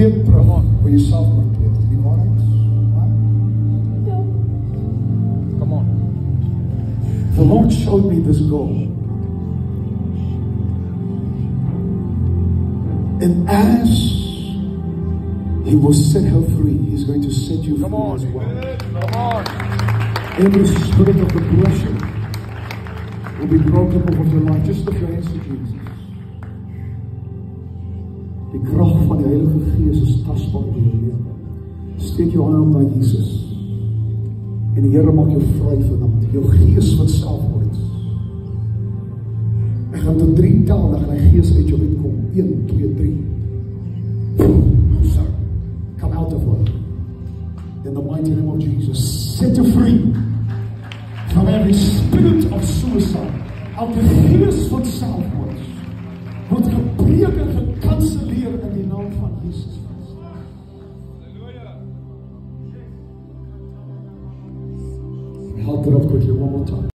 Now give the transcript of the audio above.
keer terug waar jy selfmoord pleeg. Die waarheid. Come on. The Lord showed me this girl. And as He will set her free, He's going to set you free as well. Come on. Every spirit of oppression will be broken off of your life. Just lift your hands to Jesus. Die krag van die Heilige Gees is tasbaar in jou lewe. Steek jou aan na Jesus. En die Here maak jou vry vanaand. Jou gees wat selfmoord. Ek gaan tot 3 tel en hy gees uit jou uitkom. 1, 2, 3. So, come out of her. In the mighty name of Jesus. Set you free from every spirit of suicide. Elke gees van selfmoord. Word gebreek en gekanseleer in die naam van Jesus. Halleluja. Help it up quickly one more time.